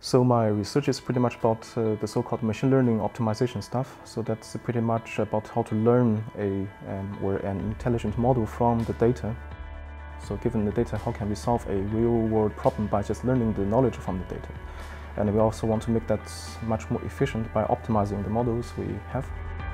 So my research is pretty much about the so-called machine learning optimization stuff. So that's pretty much about how to learn or an intelligent model from the data. So given the data, how can we solve a real-world problem by just learning the knowledge from the data? And we also want to make that much more efficient by optimizing the models we have.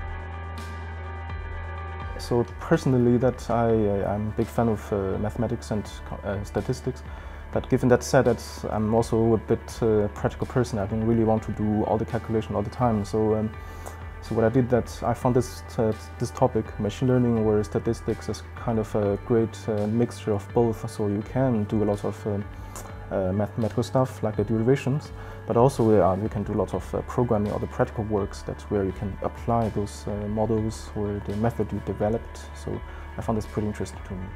So personally, I'm a big fan of mathematics and statistics. But given that said, I'm also a bit practical person. I don't really want to do all the calculation all the time. So what I did I found this topic, machine learning or statistics, is kind of a great mixture of both. So you can do a lot of mathematical stuff like the derivations, but also you can do a lot of programming or the practical works. That's where you can apply those models or the method you developed. So I found this pretty interesting to me.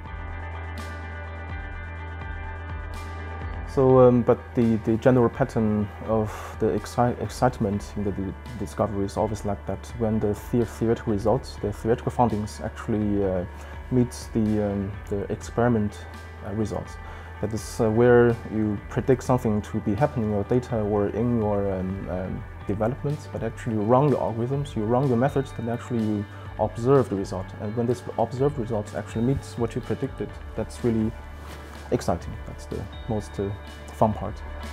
So, but the general pattern of the excitement in the discovery is always like that. When the theoretical results, the theoretical findings actually meet the experiment results. That is where you predict something to be happening in your data or in your developments, but actually you run your algorithms, you run your methods, then actually you observe the result. And when this observed results actually meets what you predicted, that's really exciting. That's the most fun part.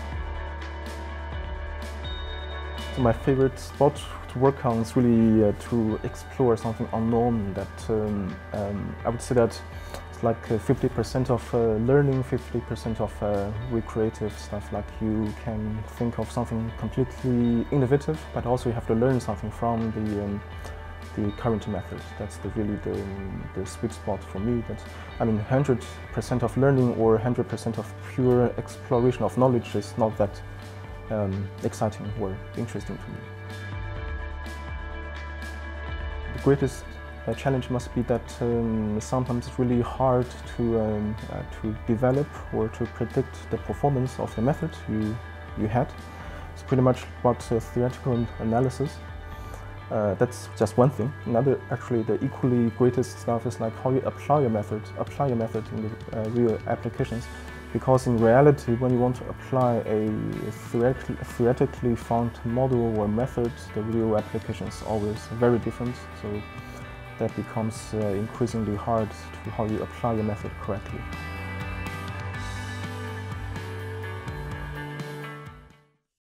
So my favorite spot to work on is really to explore something unknown. That I would say that it's like 50% of learning, 50% of recreative stuff. Like you can think of something completely innovative, but also you have to learn something from the current method. That's really the sweet spot for me. I mean, 100% of learning or 100% of pure exploration of knowledge is not that exciting or interesting to me. The greatest challenge must be that sometimes it's really hard to develop or to predict the performance of the method you had. It's pretty much about theoretical analysis. That's just one thing. Another, actually, the equally greatest stuff is like how you apply your method in the real applications. Because in reality, when you want to apply a theoretically found model or method, the real application is always very different. So that becomes increasingly hard to how you apply your method correctly.